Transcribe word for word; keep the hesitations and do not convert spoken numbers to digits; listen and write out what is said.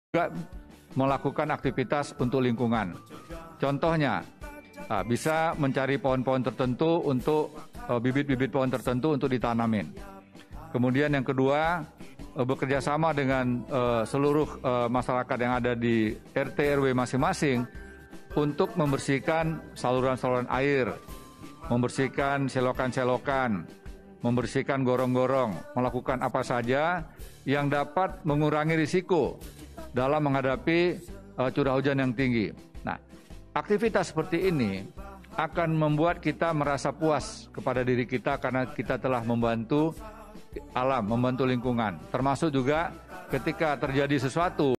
juga melakukan aktivitas untuk lingkungan. Contohnya, bisa mencari pohon-pohon tertentu untuk bibit-bibit pohon tertentu untuk ditanamin. Kemudian yang kedua, bekerja sama dengan seluruh masyarakat yang ada di R T R W masing-masing untuk membersihkan saluran-saluran air, membersihkan selokan-selokan, membersihkan gorong-gorong, melakukan apa saja yang dapat mengurangi risiko dalam menghadapi uh, curah hujan yang tinggi. Nah, aktivitas seperti ini akan membuat kita merasa puas kepada diri kita karena kita telah membantu alam, membantu lingkungan. Termasuk juga ketika terjadi sesuatu